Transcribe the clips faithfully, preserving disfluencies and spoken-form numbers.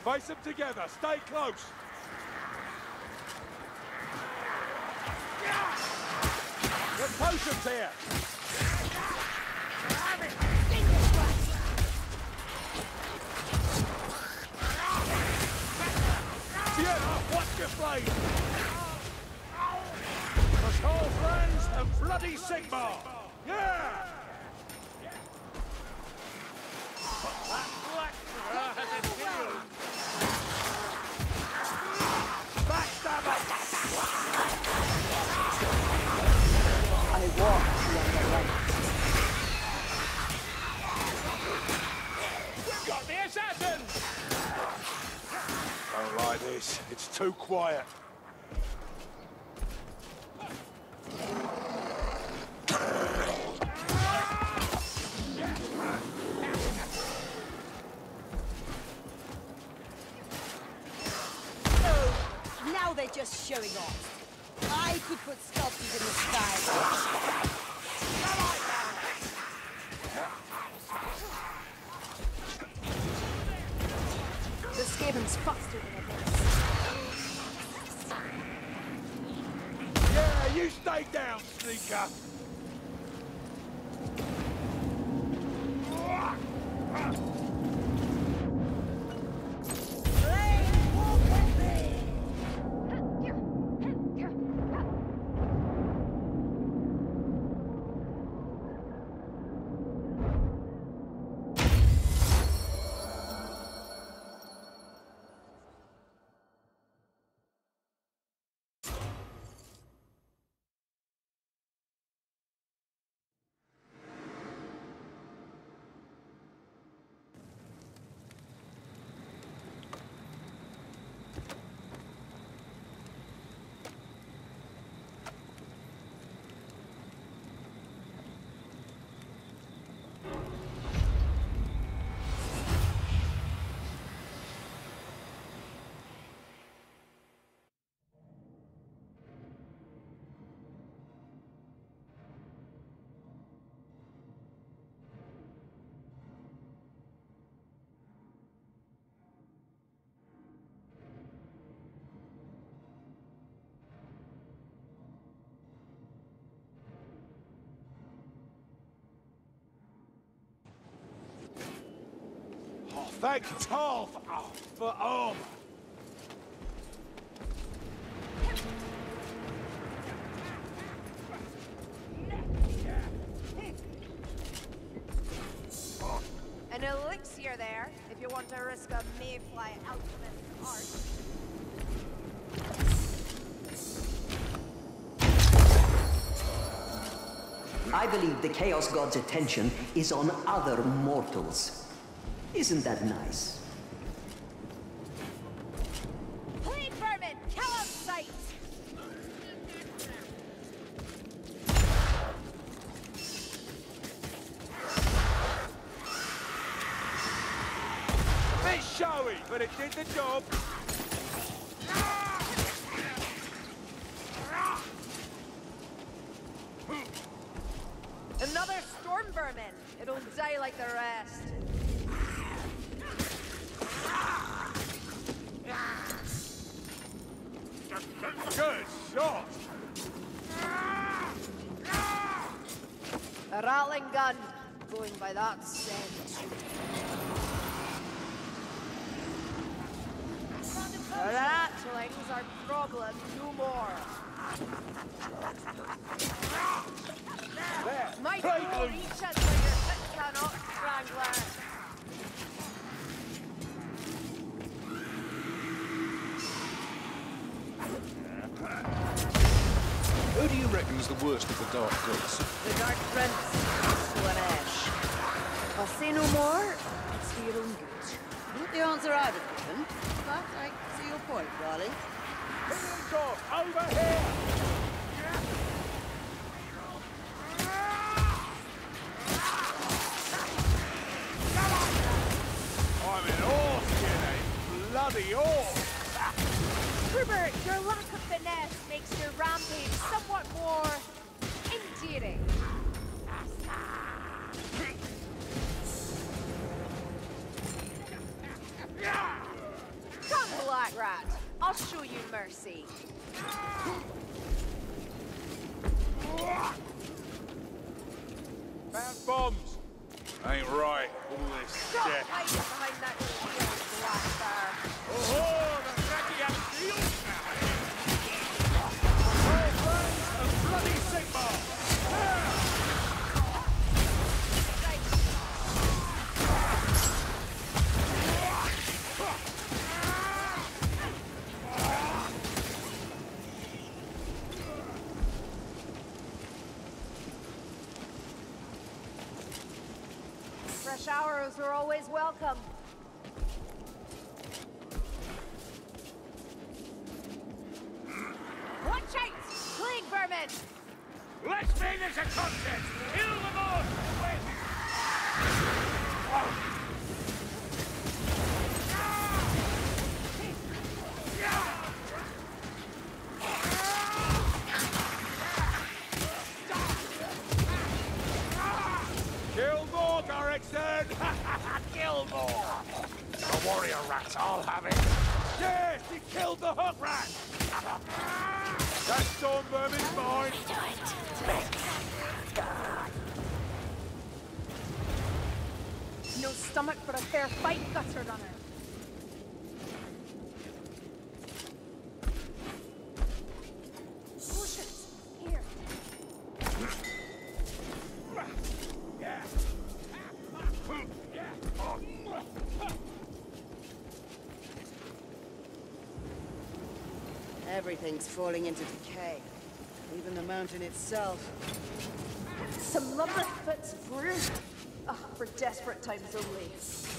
Face them together. Stay close. The potion's here. Sienna, watch your blade. The Tall Friends and Bloody Sigmar. Yeah! That black has a shield. Backstabber! I walk along the light. We've got the assassins! Don't like this. It's too quiet. Now they're just showing off. I could put sculptures in the sky. The Skaven's faster than a Yeah, you stay down, sneaker. Thank Tal for, oh, for armor. An elixir there, if you want to risk a mayfly alchemist art. I believe the Chaos God's attention is on other mortals. Isn't that nice? Plague vermin, kill on sight! Bit showy, but it did the job. Another storm vermin. It'll die like the rest. Good shot. A rattling gun, going by that scent. Ratlings are problem no more. There. Might Play will loose. reach us where your fit cannot, Strangler. Who do you reckon's the worst of the Dark Gods? The Dark Prince, Slaanesh. I'll say no more, it's for your own good. Not the answer I'd have given, but I see your point, darling. Here's off. Over here. I'm an horse, you know. Bloody horse. Rupert, your lack of finesse makes your rampage somewhat more endearing. show you mercy. Found bombs. Ain't right, all this Stop death. hiding behind that shield, Blackbear. Oh, the Draggy has shield now. All friends of bloody Sigmar. Fresh arrows are always welcome. Watch out! Plague vermin! Let's make this a contest. Kill them all. Win. Kill more, Garrickson! Kill more! The warrior rat, I'll have it. Yes, he killed the hook rat! That storm vermin's mine! No stomach for a fair fight, gutter runner. Potions! Here. Everything's falling into decay. Even the mountain itself. Some lovely bits of brew. Ah, for desperate times only.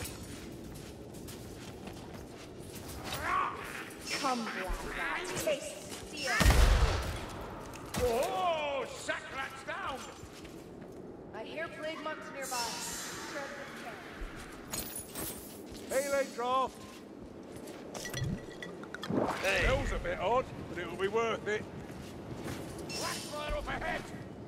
Come, black rat, taste steel. Oh, Sacrat's down! I hear plague monks nearby. Tread with care. Healing draft! Hey. Smells a bit odd, but it'll be worth it. Blackfire up ahead!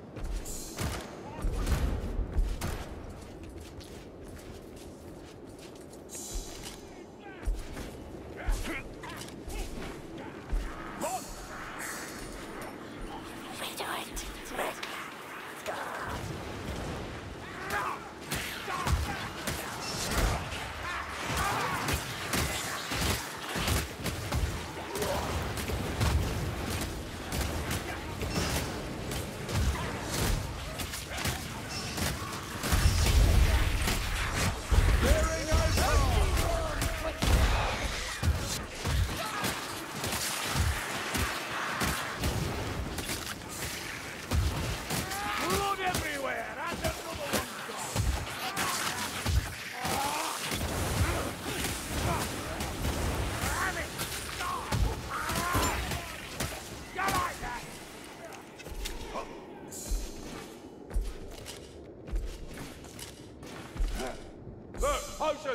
Potions!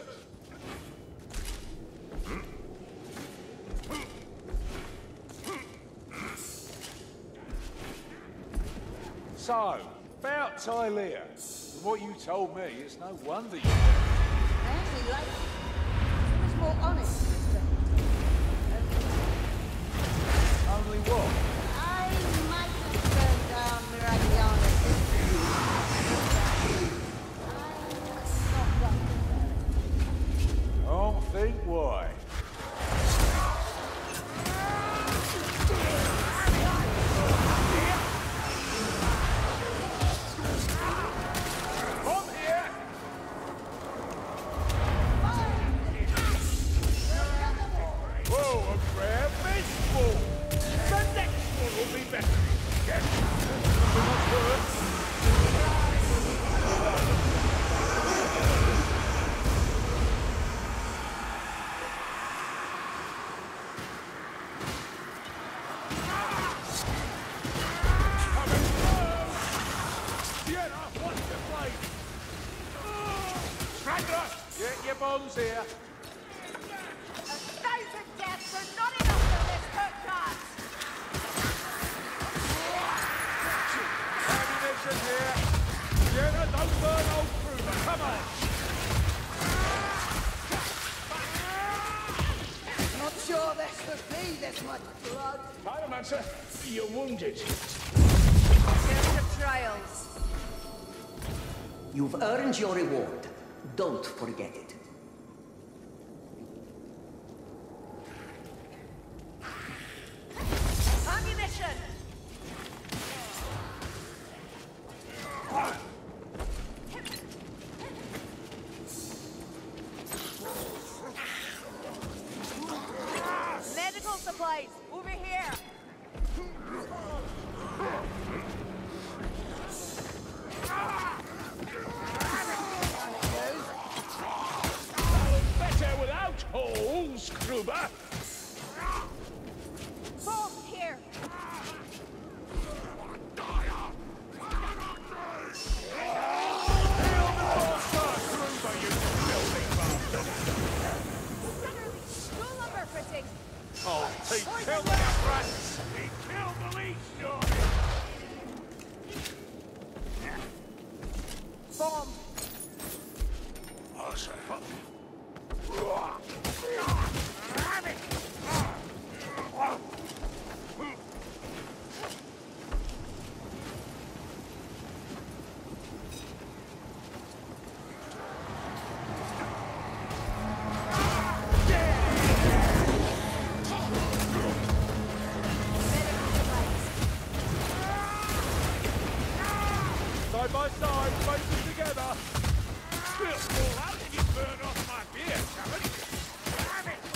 So, about Tylea. From what you told me, it's no wonder you... I actually like it. It's much more honest. Only what? I might have turned down Miragliana's history. I'm not done. Don't think why. Get your bombs here. A thousand deaths are not enough for this hook rat! Ammunition here. Jenna, don't burn old Kruger. Come on. Not sure know there should be this much blood. Pyromancer, you're wounded. There's the trials. You've earned your reward. Don't forget it. Ammunition! Medical supplies, over here! Better without holes, Kruber. Boom, here! No lumber fitting! Oh, he killed the rats! He killed the leech, Johnny! Bomb! Oh, so fuck. Side by side, faces together. Spit all out and you burn off my beer, challenge. Damn it!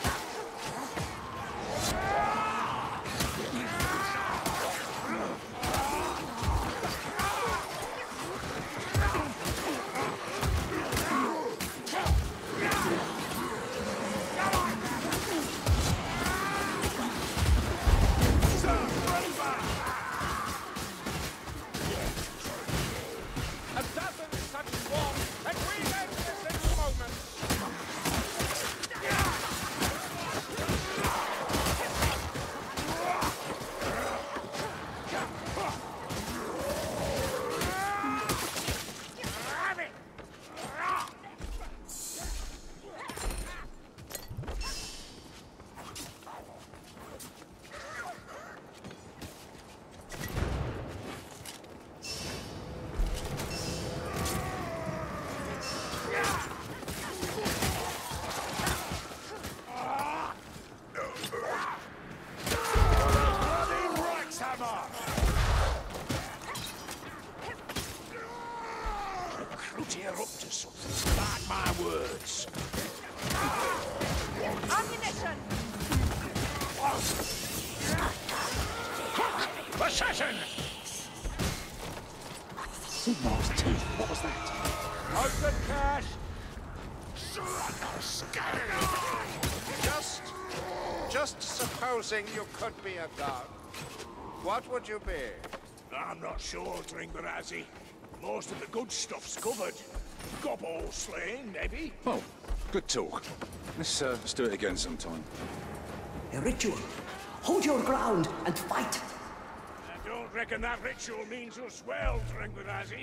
Assassin is such warm that we make this in a moment. Bloody Rexhammer! Recruit here up to something. Mark my words. Ammunition! Assassin! Sigmar's teeth. What was that? Open cash! Just, just supposing you could be a god, what would you be? I'm not sure, Dringbarazzi. Most of the good stuff's covered. Gobble slain, maybe? Oh, good talk. Let's, uh, let's do it again sometime. A ritual. Hold your ground and fight. I don't reckon that ritual means us well, Dringbarazzi.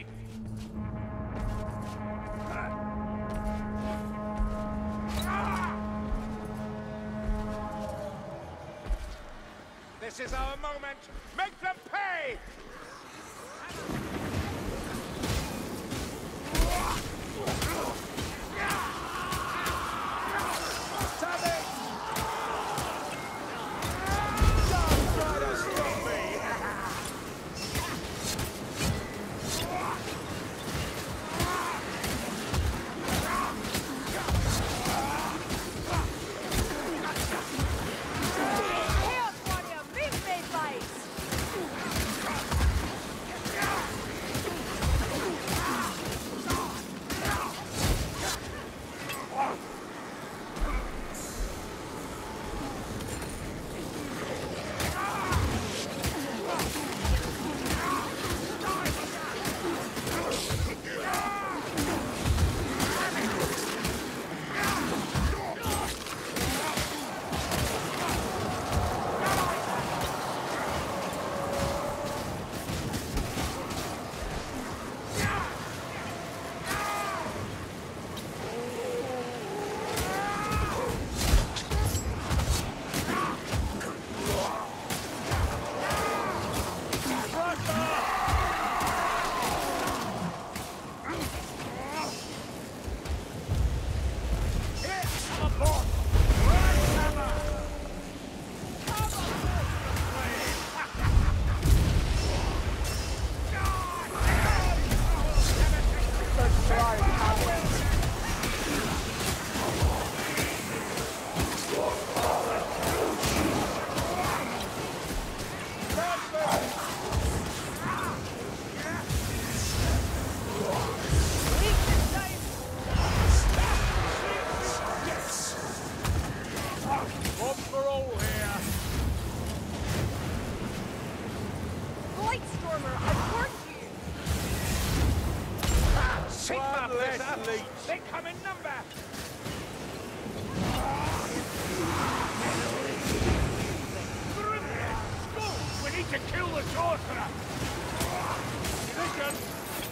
This is our moment. Make them pay! Chaos Warrior, big made bites! One less leech. They come in number. We need to kill the sorcerer. Position.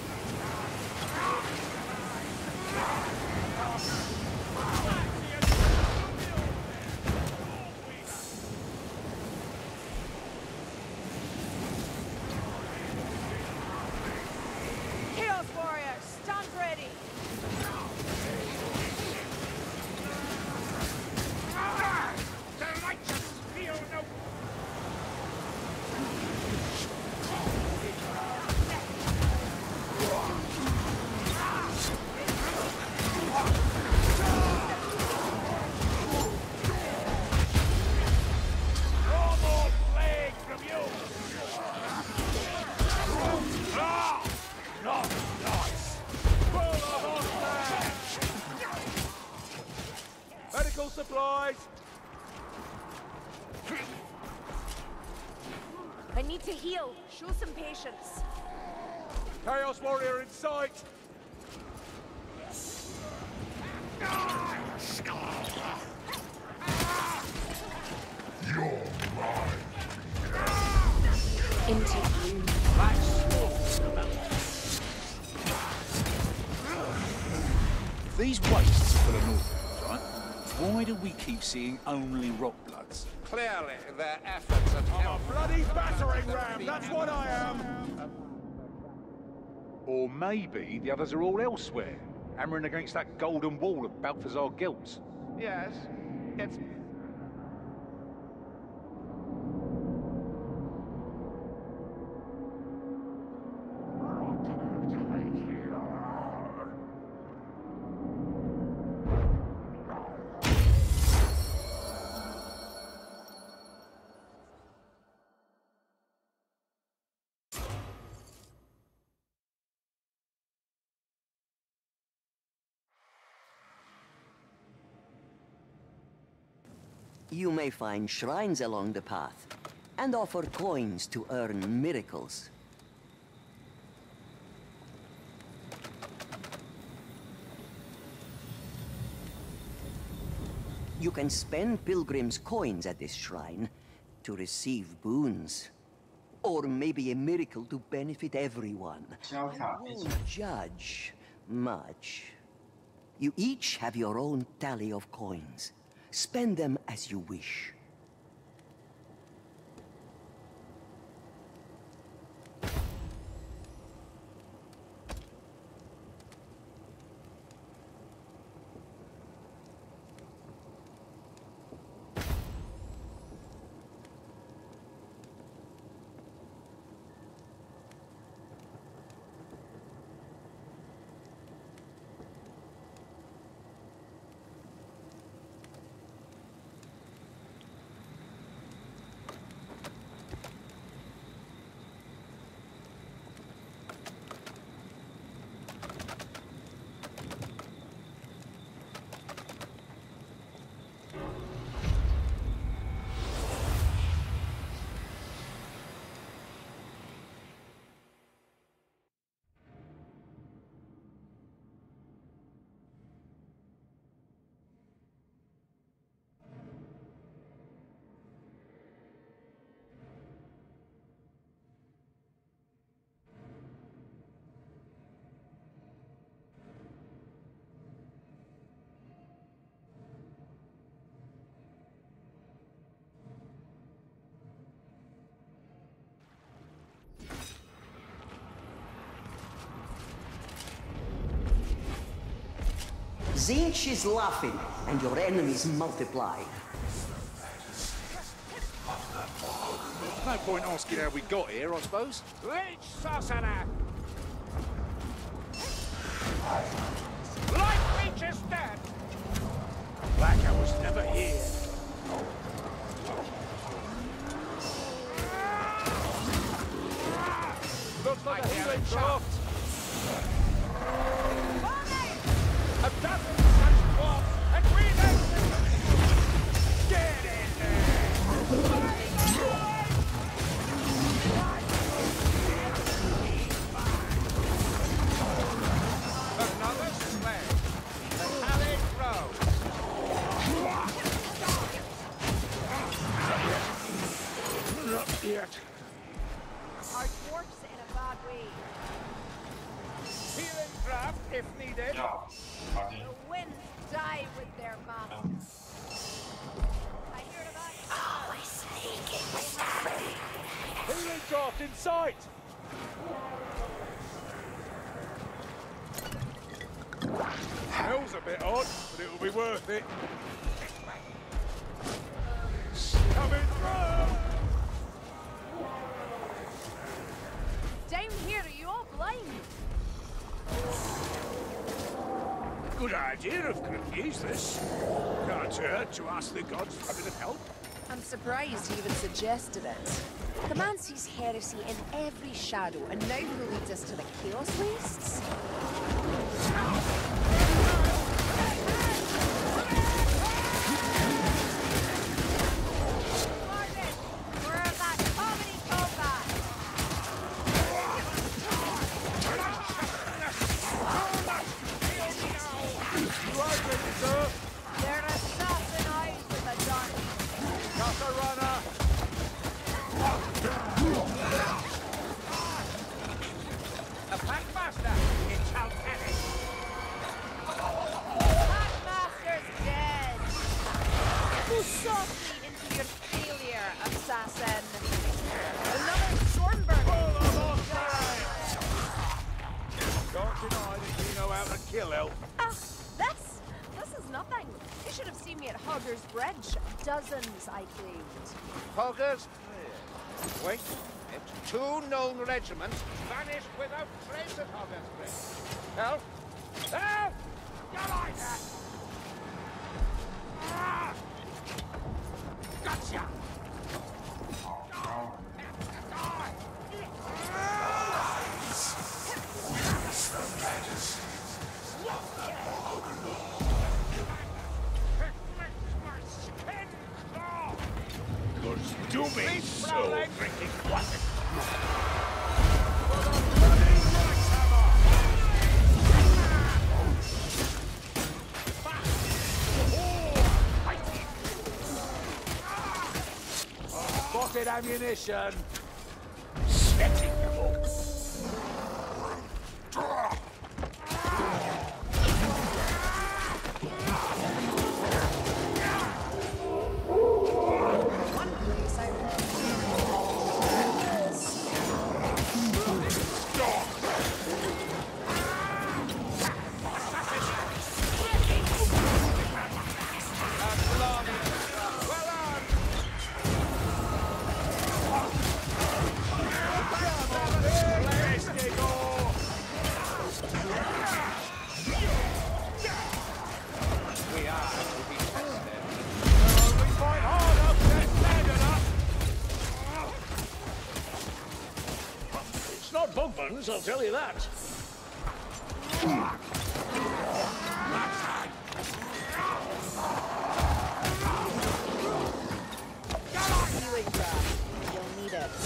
Chaos Warriors, stand ready. The righteous feel no. No more plague from you. Ah! Not nice. Full of on medical supplies. I need to heal. Show some patience. Chaos Warrior in sight. Into you. These wastes are full of Northrends, right? Why do we keep seeing only rock bloods? Clearly, their efforts at I'm a help. bloody battering ram. That's what I am. Or maybe the others are all elsewhere, hammering against that golden wall of Balthazar Guilds. Yes, it's You may find shrines along the path, and offer coins to earn miracles. You can spend pilgrims' coins at this shrine to receive boons. Or maybe a miracle to benefit everyone. I won't judge much. You each have your own tally of coins. Spend them as you wish. Tzeentch is laughing, and your enemies multiply. No point asking how we got here, I suppose. Leech Sorcerer! Light Leech is dead! Blacker was never here. Looks like I a hear healing it craft. A dozen such cloths, and we make get in there! A draft if needed. The winds die with their masters. I hear about Always sneaking with stuff. Healing draft in sight! Smells a bit odd, but it'll be worth it. Coming through! Down here, are you all blind? Good idea if could use this. Can't hurt to ask the gods for a bit of help. I'm surprised he even suggested it. The man sees heresy in every shadow, and now he leads us to the Chaos Wastes? Dozens, I claimed. Poggers? Wait. It's two known regiments vanished without trace at Hogger's Bridge. Help! Help! Get like that! Ah! Gotcha! Do me so freaking what? Spotted ammunition. Setting hook. Bugmans, I'll tell you that. Healing grab. You'll need it.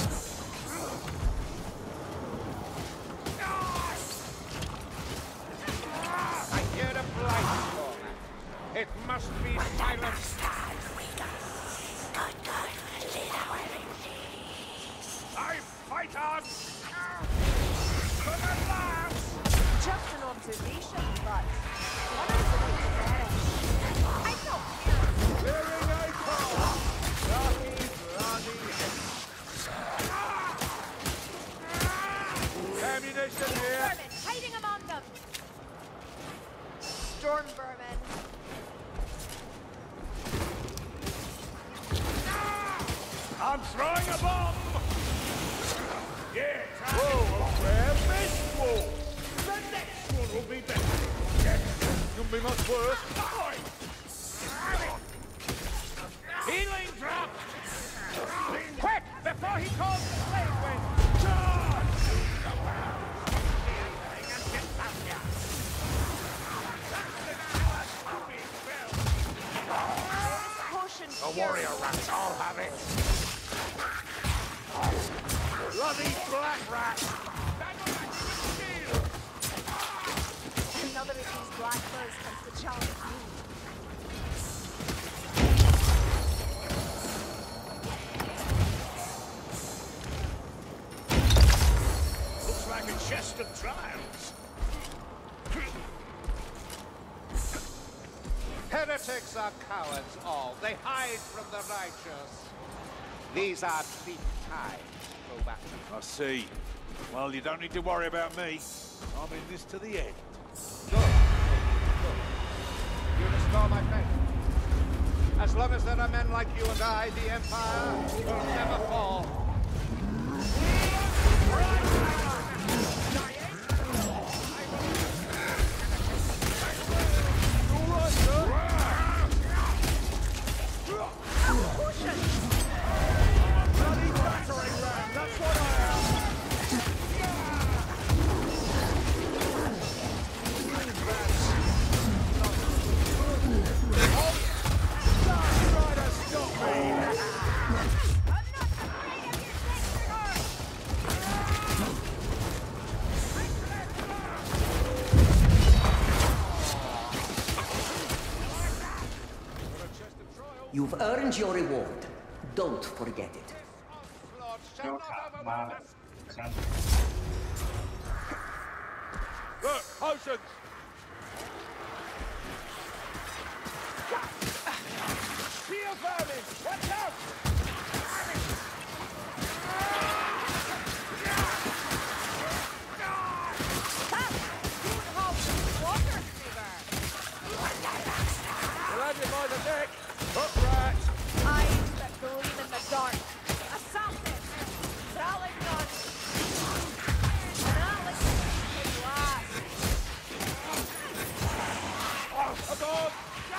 I hear a blight caller. It must be silenced. I fight on! Just an observation, but what is it to vanish? I don't care. Clearing a call! Bloody, bloody ammunition here! Vermin, hiding among them! Storm vermin. I'm throwing a bomb! Yeah, whoa, a rare mist wall! The next one will be better. Yes, couldn't be much worse. Healing drop! Quick, before he calls the slave wind! Charge! Potion A warrior rats, I'll have it. Bloody black rat! Another of these black birds comes to challenge me. Heretics are cowards all. They hide from the righteous. These are bleak times. Go back to I see. Well, you don't need to worry about me. I'm in this to the end. Good. Good. You restore my faith. As long as there are men like you and I, the Empire will never fall. You've earned your reward. Don't forget it. Look, potions! Spear vermin! Watch out! We'll have you by the neck. Hook rat! Eyes that gleam in the dark. Assassins! Selling guns! Not like this last. Oh, a dog!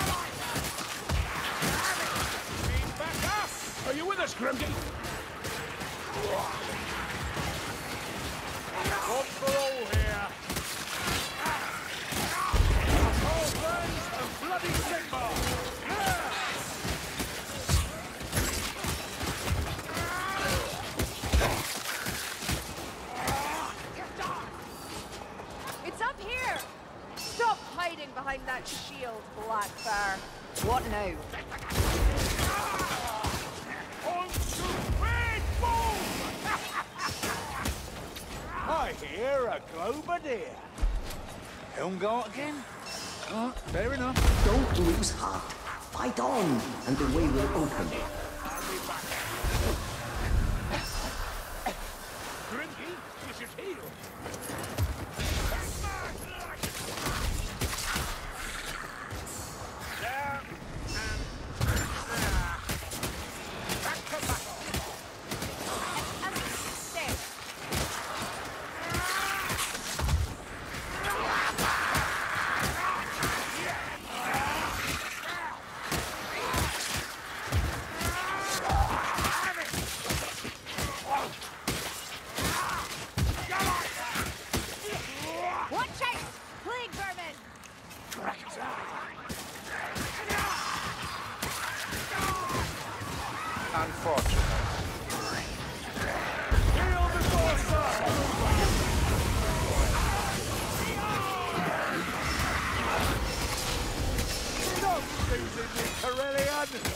He's back up! Are you with us, Grimdy? One for all here. Cold burns and bloody Sigmar! It's up here! Stop hiding behind that shield, Blackfire. What now? On to red bull! I hear a Globadier. Helmgart again? Oh, fair enough. Don't lose heart. Fight on, and the way will open. Grimky, you should heal. Down and there. Back to battle. And stay. Watch out! Plague vermin! Unfortunate. Heal before sun! Don't losing me, Corellian!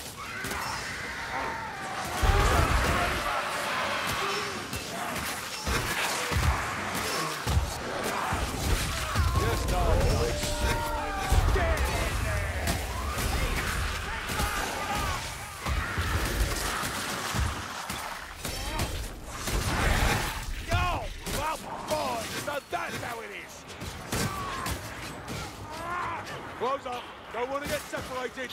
Just not nice. Get in there! Go! Well, boy, so that's how it is! Close up! Don't want to get separated!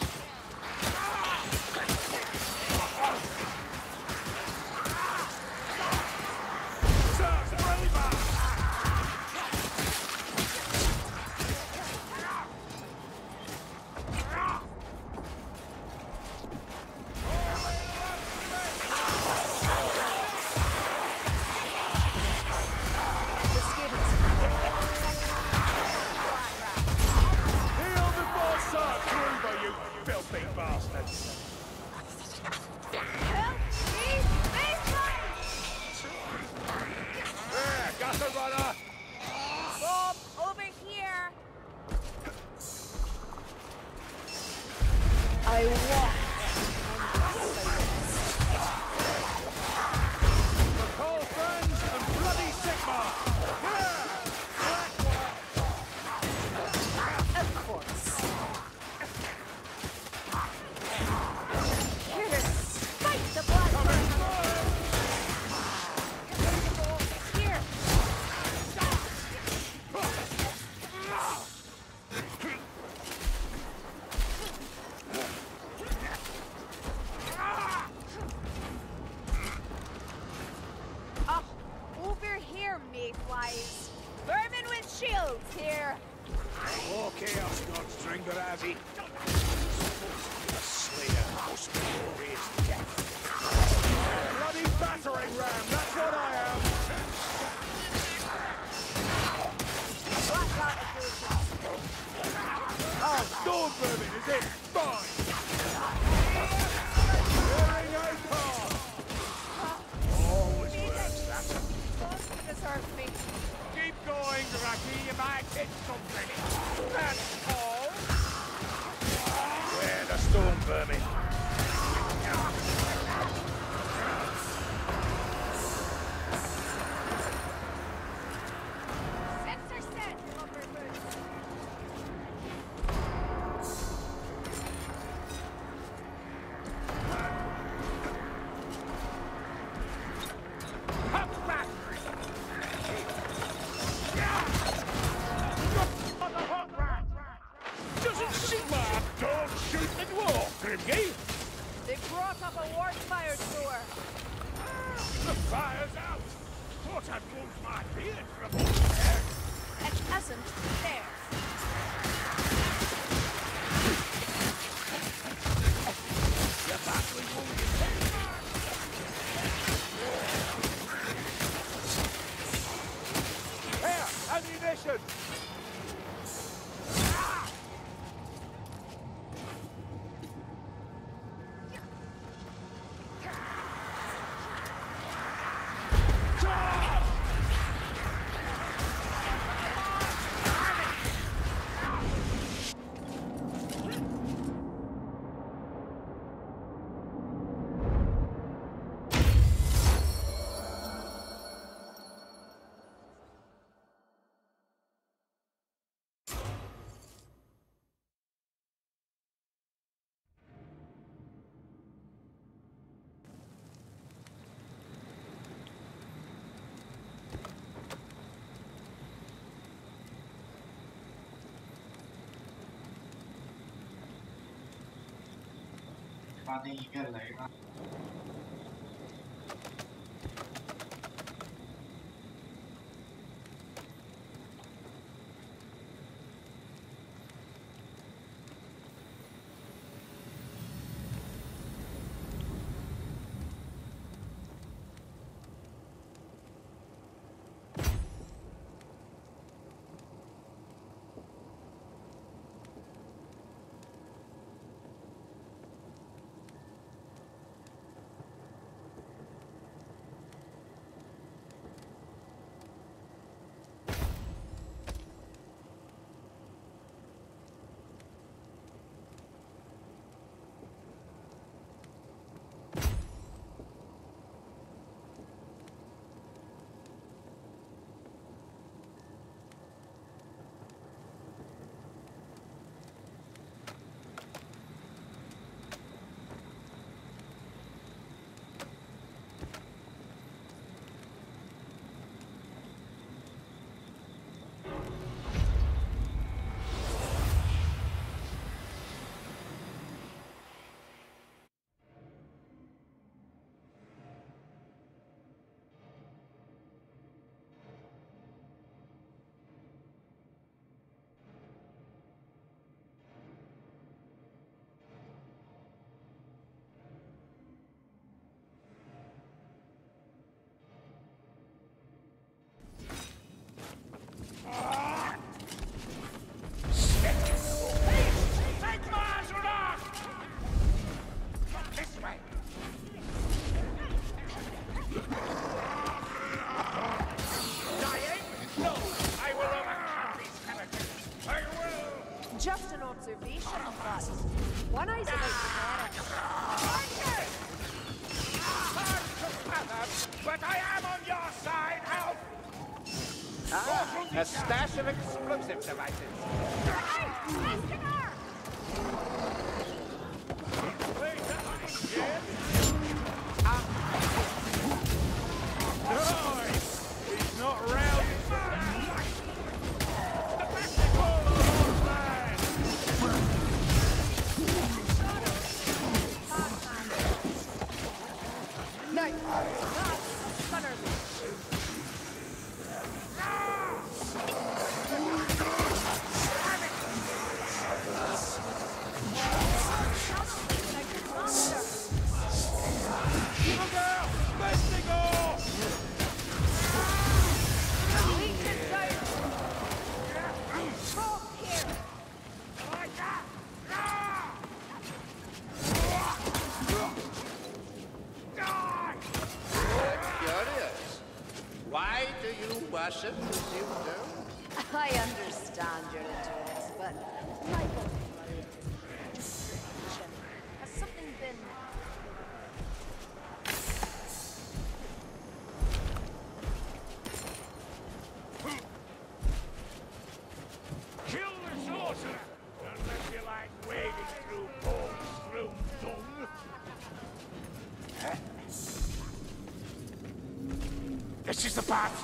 Heal before Sir Kruber, you filthy bastards! Help me! There, gutter runner! Bob, over here! I walk. The cold friends and bloody Sigmar! Of course. Angarazi. A slayer must be glorious death. Bloody battering ram, that's what I am! Oh, storm vermin, is it? Fine! Hearing a car! Always works, that. Don't deserve me. Keep going, Draki, you might hit something. That's all. Where the storm vermin? Sensor set, Lumberfoot. Up back! On the hot rat! Doesn't Sigma don't shoot and walk, Grimgay? They brought up a war fire tour. The fire's out! Thought I'd lose my beard from all there. It hasn't there. You're battling wounded. Here, ammunition! Just an observation, but one eye's about the But I am on your side, Alf! Ah, a stash of explosive devices. Nice! He's not round. No, not stunner. Listen, my God, just has something been... Kill the sorcerer! Unless you like wading through Paul's room dung. This is the path!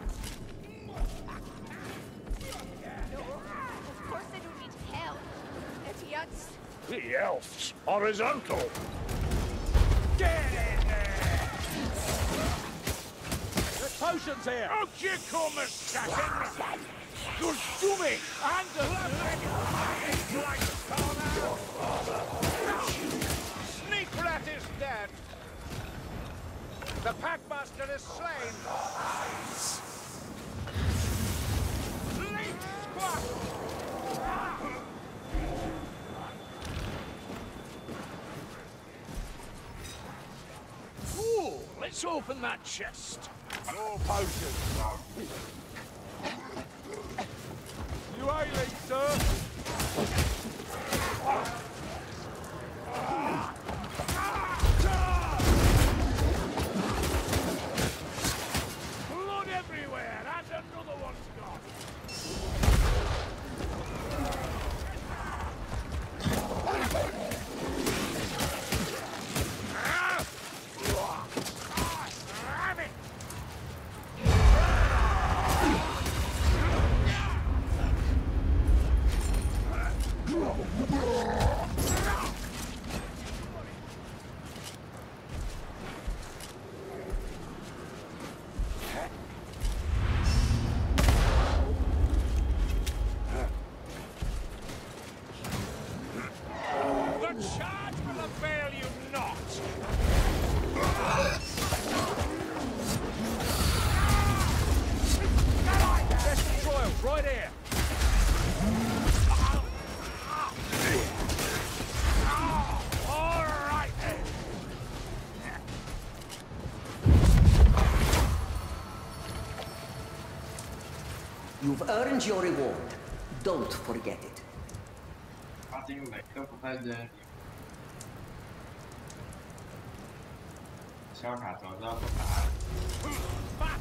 Of course they don't need help. Idiots. The elf's horizontal. Get in there! There's potions here! Out you come, assassin! You're dummy! And the like Sneak rat is dead. The Packmaster is slain. Leap squat! Ooh, let's open that chest. No potions. You ailing, sir? Blood everywhere, and another one's gone. Damn it! The charge will avail you not! There's the Royals right here! All right then! You've earned your reward. Don't forget it. Patinho, velho. Tô com vontade de... Deixa eu cá, tô dando pra...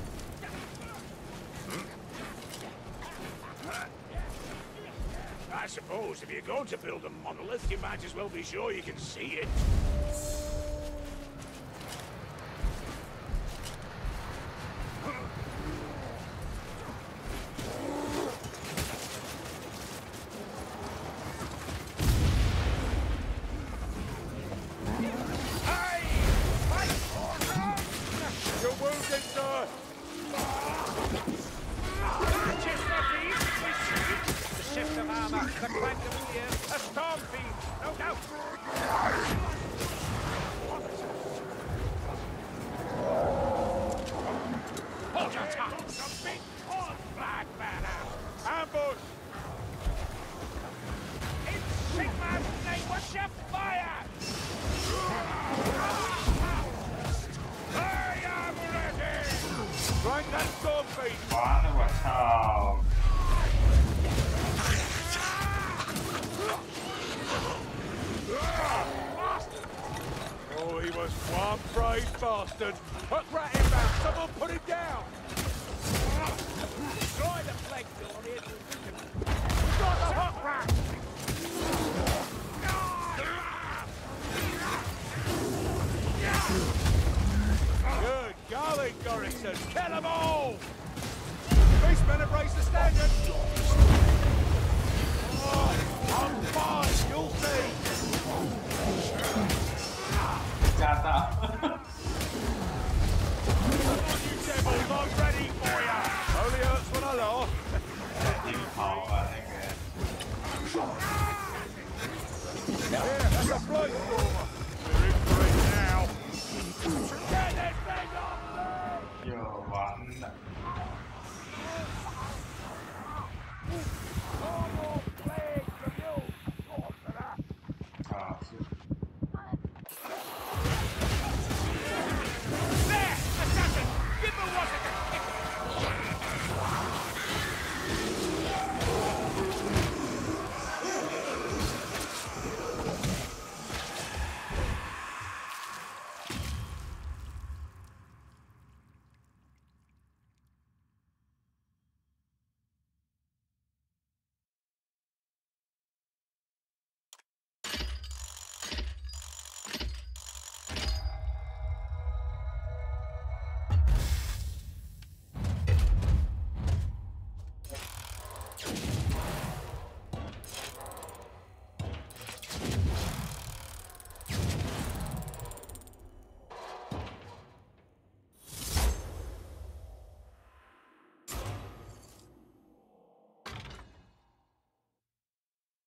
I suppose if you're going to build a monolith, you might as well be sure you can see it. Hey! Fight for them! You're wounded, sir! Catches the thief! The shift of armor, the clank of spears, a storm fiend, no doubt. Hold your tongue! A big horn flag banner! Ambush! In Sigmar's name, what's your fire? I am ready! Strike that storm fiend! 完了，我操！ Oh, he was one brave bastard! Hook rat inbound! Someone put him down! Try the flag door on the edge of the beacon! We got the hook rat! Good golly, Gorrickson! Kill them all! Beastmen have raised the standard! Oh, I'm fine, you'll see! 吓到！ You devils, I'm ready for ya! Only hurts when I laugh. 挺好啊，那个。 Yeah, that's a blight stormer. We're in for it now. Get this thing off me! 又完了。